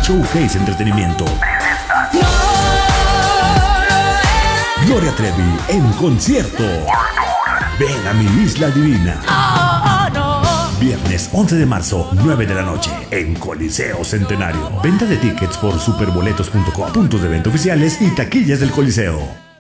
Showcase Entretenimiento. Gloria Trevi en concierto. Ven a mi Isla Divina. Viernes 11 de marzo, 9 de la noche, en Coliseo Centenario. Venta de tickets por superboletos.com, puntos de venta oficiales y taquillas del Coliseo.